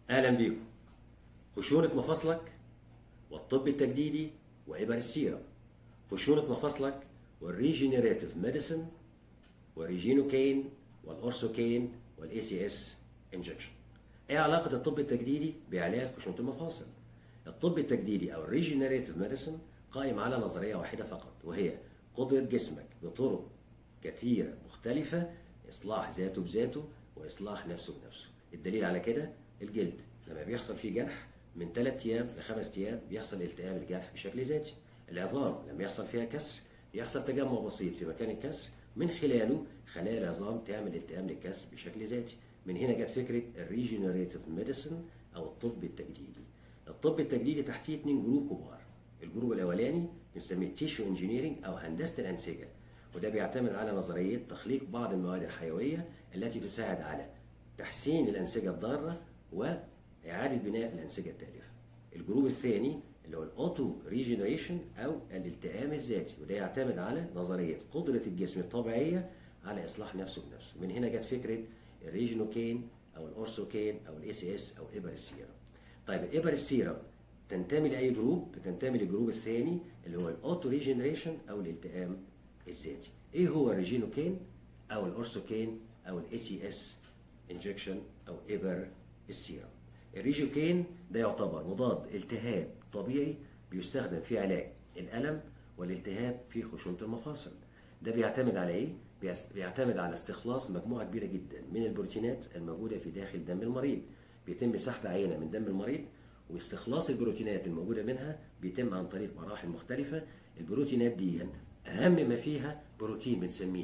أهلا بيكم. خشونة مفاصلك والطب التجديدي وإبر السيرم. خشونة مفاصلك والريجينيريتيف ميديسن والريجينوكين والأورسوكين والإي سي إس انجكشن. إيه علاقة الطب التجديدي بعلاج خشونة المفاصل؟ الطب التجديدي أو الريجينيريتيف ميديسن قائم على نظرية واحدة فقط، وهي قدرة جسمك بطرق كثيرة مختلفة إصلاح ذاته بذاته وإصلاح نفسه بنفسه. الدليل على كده الجلد، لما بيحصل فيه جرح من 3 أيام ل5 أيام بيحصل التئام الجرح بشكل ذاتي. العظام لما يحصل فيها كسر يحصل تجمع بسيط في مكان الكسر، من خلاله خلايا العظام تعمل التئام للكسر بشكل ذاتي. من هنا جت فكرة الريجينيريتيف ميديسن أو الطب التجديدي. الطب التجديدي تحتيه 2 جروب كبار. الجروب الأولاني بنسميه تيشو انجينيرنج أو هندسة الأنسجة، وده بيعتمد على نظرية تخليق بعض المواد الحيوية التي تساعد على تحسين الأنسجة الضارة وإعادة بناء الأنسجة التالفة. الجروب الثاني اللي هو الأوتو ريجينريشن أو الالتئام الذاتي، وده يعتمد على نظرية قدرة الجسم الطبيعية على إصلاح نفسه بنفسه. من هنا جت فكرة الريجينوكين أو الأورسوكين أو الإي سي إس أو إبر السيرم. طيب الإبر السيرم تنتمي لأي جروب؟ بتنتمي للجروب الثاني اللي هو الأوتو ريجينريشن أو الالتئام الذاتي. إيه هو الريجينوكين أو الأورسوكين أو الإي سي إس انجكشن أو إبر السيرم؟ الريجوكين ده يعتبر مضاد التهاب طبيعي بيستخدم في علاج الألم والالتهاب في خشونة المفاصل. ده بيعتمد على إيه؟ بيعتمد على استخلاص مجموعة كبيرة جدا من البروتينات الموجودة في داخل دم المريض. بيتم سحب عينة من دم المريض واستخلاص البروتينات الموجودة منها بيتم عن طريق مراحل مختلفة. البروتينات دي أهم ما فيها بروتين بنسميه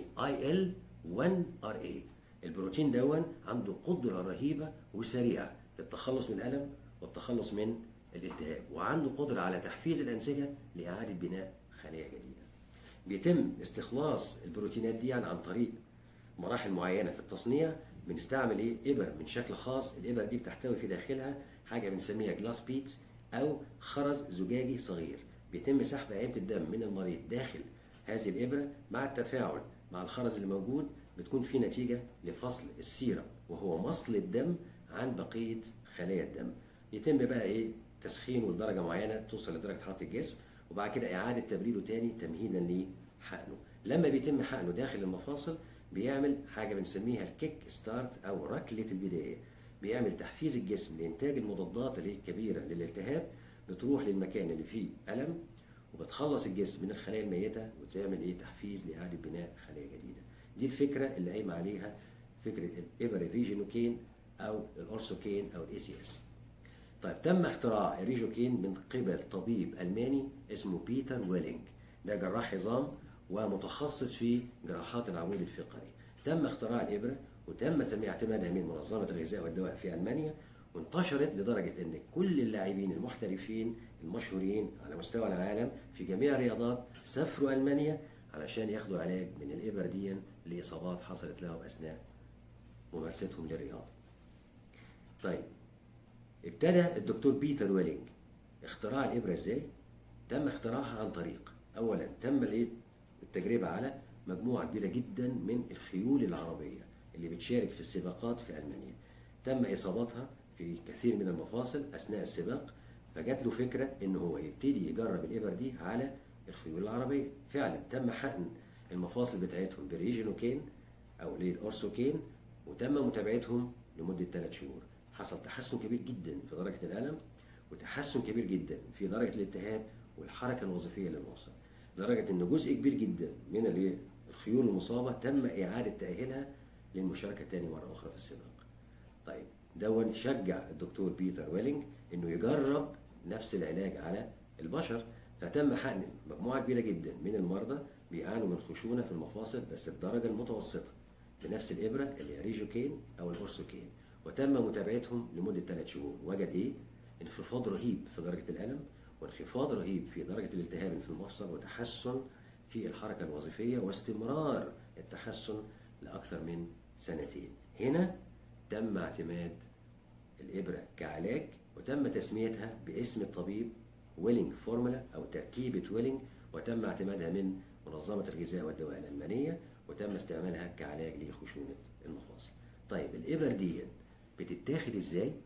IL-1RA. البروتين دون عنده قدرة رهيبة وسريعة في التخلص من الألم والتخلص من الالتهاب، وعنده قدرة على تحفيز الأنسجة لإعادة بناء خلايا جديدة. بيتم استخلاص البروتينات دي عن طريق مراحل معينة في التصنيع. بنستعمل إبر من شكل خاص. الإبر دي بتحتوي في داخلها حاجة بنسميها جلاس بيتس أو خرز زجاجي صغير. بيتم سحب عينة الدم من المريض داخل هذه الإبرة، مع التفاعل مع الخرز اللي موجود بتكون في نتيجة لفصل السيرم وهو مصل الدم عن بقية خلايا الدم. يتم بقى تسخينه لدرجة معينة توصل لدرجة حرارة الجسم، وبعد كده إعادة تبريده تاني تمهيدا لحقنه. لما بيتم حقنه داخل المفاصل بيعمل حاجة بنسميها الكيك ستارت أو ركلة البداية. بيعمل تحفيز الجسم لإنتاج المضادات اللي هي الكبيرة للالتهاب، بتروح للمكان اللي فيه ألم وبتخلص الجسم من الخلايا الميتة وتعمل تحفيز لإعادة بناء خلايا جديدة. دي الفكرة اللي قايمة عليها فكرة الإبر الريجينوكين أو الأورسوكين أو الإي سي إس. طيب تم اختراع الريجوكين من قبل طبيب ألماني اسمه بيتر ويلينج. ده جراح عظام ومتخصص في جراحات العمود الفقري. تم اختراع الإبرة وتم اعتمادها من منظمة الغذاء والدواء في ألمانيا، وانتشرت لدرجة أن كل اللاعبين المحترفين المشهورين على مستوى العالم في جميع الرياضات سافروا ألمانيا علشان ياخدوا علاج من الإبر دي لإصابات حصلت لهم أثناء ممارستهم للرياضة. طيب ابتدى الدكتور بيتر ويلينج اختراع الإبرة ازاي؟ تم اختراعها عن طريق أولا تم التجربة على مجموعة كبيرة جدا من الخيول العربية اللي بتشارك في السباقات في ألمانيا. تم إصابتها في كثير من المفاصل أثناء السباق، فجات له فكرة إن هو يبتدي يجرب الإبر دي على الخيول العربية. فعلا تم حقن المفاصل بتاعتهم بريجينوكين أو الأورسوكين، وتم متابعتهم لمدة 3 شهور. حصل تحسن كبير جدا في درجة الألم وتحسن كبير جدا في درجة الالتهاب والحركة الوظيفية للمفصل، لدرجة أن جزء كبير جدا من الخيول المصابة تم إعادة تأهيلها للمشاركة تاني مرة أخرى في السباق. طيب دون شجع الدكتور بيتر ويلينج أنه يجرب نفس العلاج على البشر، فتم حقن مجموعة كبيرة جدا من المرضى بيعانوا من خشونة في المفاصل بس الدرجة المتوسطة بنفس الإبرة اللي هي ريجوكين أو الأورسوكين، وتم متابعتهم لمدة 3 شهور. وجد انخفاض رهيب في درجة الألم وانخفاض رهيب في درجة الالتهاب في المفصل وتحسن في الحركة الوظيفية واستمرار التحسن لأكثر من 2 سنين. هنا تم اعتماد الإبرة كعلاج وتم تسميتها باسم الطبيب ويلينج فورمولا أو تركيبة ويلينج، وتم اعتمادها من منظمة الغذاء والدواء الألمانية، وتم استعمالها كعلاج لخشونة المفاصل. طيب الإبر دي بتتاخد ازاي؟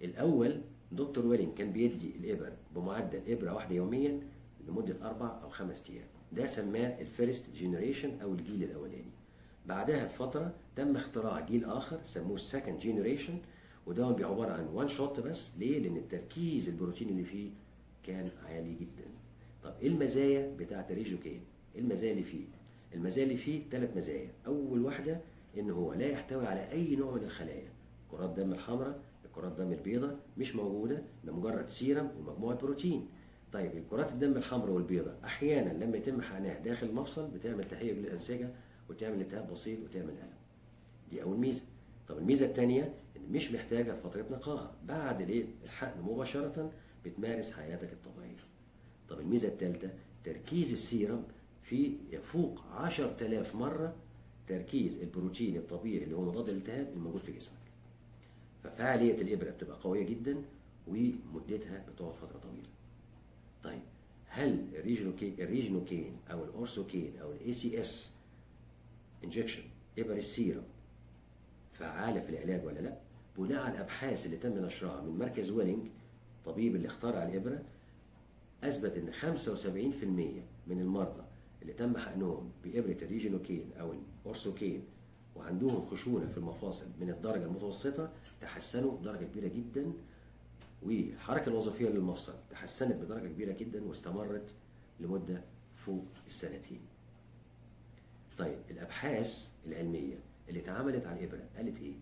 الأول دكتور ويلينج كان بيدي الإبر بمعدل إبرة واحدة يوميا لمدة 4 أو 5 أيام. ده سماه الفيرست جينيريشن أو الجيل الأولاني. بعدها بفترة تم اختراع جيل آخر سموه السكند جينيريشن، وده عبارة عن وان شوت بس. ليه؟ لأن التركيز البروتين اللي فيه كان عالي جدا. طب إيه المزايا بتاعة الريجينوكين؟ إيه المزايا اللي فيه؟ المزايا اللي فيه 3 مزايا. أول واحدة إن هو لا يحتوي على أي نوع من الخلايا. كرات الدم الحمراء، كرات الدم البيضاء مش موجودة، ده مجرد سيرم ومجموعة بروتين. طيب كرات الدم الحمراء والبيضاء أحيانا لما يتم حقنها داخل المفصل بتعمل تهيج للأنسجة وتعمل التهاب بسيط وتعمل ألم. دي أول ميزة. طب الميزة الثانية إن مش محتاجة فترة نقاهة، بعد الحقن مباشرة بتمارس حياتك الطبيعية. طب الميزة الثالثة تركيز السيرم في يفوق 10,000 مرة تركيز البروتين الطبيعي اللي هو مضاد للالتهاب الموجود في جسمك. ففعالية الإبرة بتبقى قوية جدا ومدتها بتقعد فترة طويلة. طيب هل الريجينوكين أو الأورسوكين أو ACS انجكشن إبر السيرم فعالة في العلاج ولا لا؟ بناء على الأبحاث اللي تم نشرها من مركز ويلينج، طبيب اللي اخترع الإبرة، أثبت إن 75% من المرضى اللي تم حقنهم بإبرة الريجينوكين أو الأورسوكين وعندهم خشونة في المفاصل من الدرجة المتوسطة تحسنوا بدرجة كبيرة جدا، والحركة الوظيفية للمفصل تحسنت بدرجة كبيرة جدا واستمرت لمدة فوق السنتين. طيب الأبحاث العلمية اللي اتعملت على الإبرة قالت إيه؟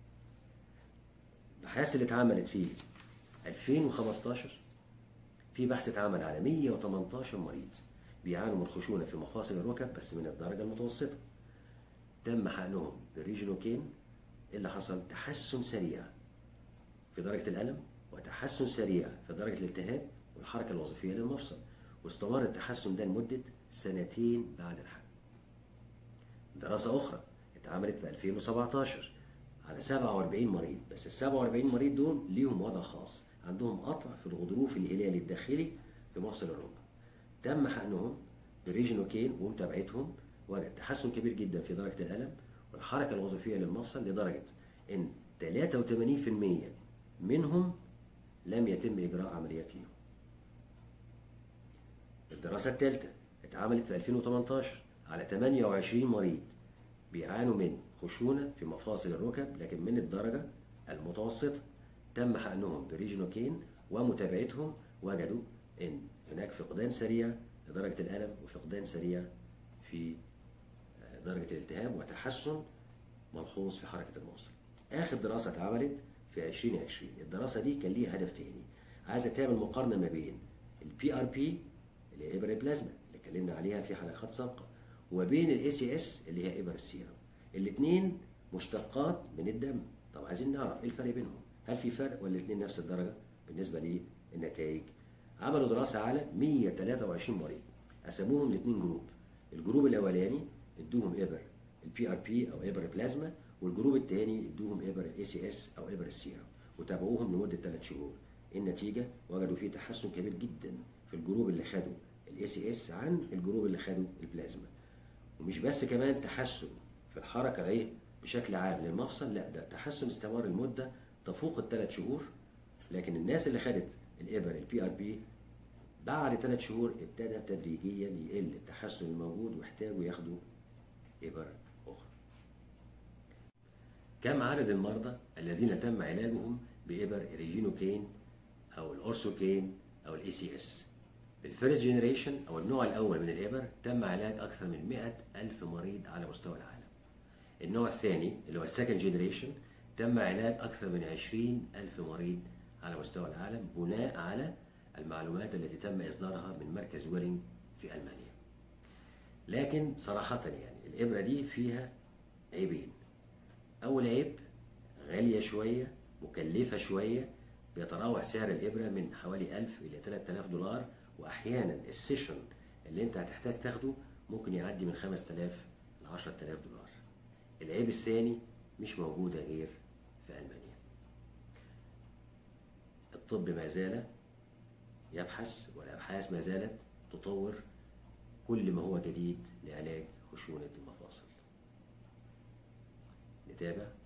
الأبحاث اللي اتعملت في 2015 في بحث اتعمل على 118 مريض بيعانوا من خشونة في مفاصل الركب بس من الدرجة المتوسطة. تم حقنهم بالريجينوكين. اللي حصل تحسن سريع في درجة الألم وتحسن سريع في درجة الالتهاب والحركة الوظيفية للمفصل، واستمر التحسن ده لمدة 2 بعد الحقن. دراسة أخرى اتعملت في 2017 على 47 مريض، بس ال 47 مريض دول ليهم وضع خاص، عندهم قطع في الغضروف الهلالي الداخلي في مفصل الركبة. تم حقنهم بالريجينوكين ومتابعتهم، وجد تحسن كبير جدا في درجة الألم والحركة الوظيفية للمفصل لدرجة إن 83% منهم لم يتم إجراء عمليات ليهم. الدراسة الثالثة اتعملت في 2018 على 28 مريض بيعانوا من خشونة في مفاصل الركب لكن من الدرجة المتوسطة. تم حقنهم بريجينوكين ومتابعتهم، وجدوا إن هناك فقدان سريع لدرجة الألم وفقدان سريع في درجة الالتهاب وتحسن ملحوظ في حركة المفصل. آخر دراسة اتعملت في 2020. الدراسة دي كان ليها هدف تاني، عايزة تعمل مقارنة ما بين PRP اللي هي إبر البلازما اللي اتكلمنا عليها في حلقات سابقة وبين ACS اللي هي إبر السيرم. الاثنين مشتقات من الدم. طب عايزين نعرف ايه الفرق بينهم، هل في فرق ولا الاثنين نفس الدرجة بالنسبة للنتائج؟ عملوا دراسة على 123 مريض قسموهم لاثنين جروب. الجروب الأولاني ادوهم إبر PRP أو إبر بلازما، والجروب الثاني ادوهم إبر ACS أو إبر السيرم، وتابعوهم لمدة 3 شهور. النتيجة وجدوا فيه تحسن كبير جدا في الجروب اللي خدوا ACS عن الجروب اللي خدوا البلازما. ومش بس كمان تحسن في الحركة ايه بشكل عام للمفصل، لا ده التحسن استمر لمدة تفوق ال3 شهور. لكن الناس اللي خدت الإبر PRP بعد 3 شهور ابتدى تدريجيا يقل التحسن الموجود واحتاجوا ياخدوا إبر أخرى. كم عدد المرضى الذين تم علاجهم بإبر الريجينوكين أو الأورسوكين أو ACS؟ بالفيرست جينيريشن أو النوع الأول من الإبر تم علاج أكثر من 100,000 مريض على مستوى العالم. النوع الثاني اللي هو السكند جينيريشن تم علاج أكثر من 20,000 مريض على مستوى العالم بناء على المعلومات التي تم إصدارها من مركز ويلينج في ألمانيا. لكن صراحة يعني الإبرة دي فيها عيبين. أول عيب غالية شوية، مكلفة شوية، بيتراوح سعر الإبرة من حوالي 1000 إلى 3000 دولار، وأحيانا السيشن اللي أنت هتحتاج تاخده ممكن يعدي من 5000 ل 10,000 دولار. العيب الثاني مش موجودة غير في ألمانيا. الطب ما زال يبحث والأبحاث ما زالت تطور كل ما هو جديد لعلاج خشونة المفاصل. نتابع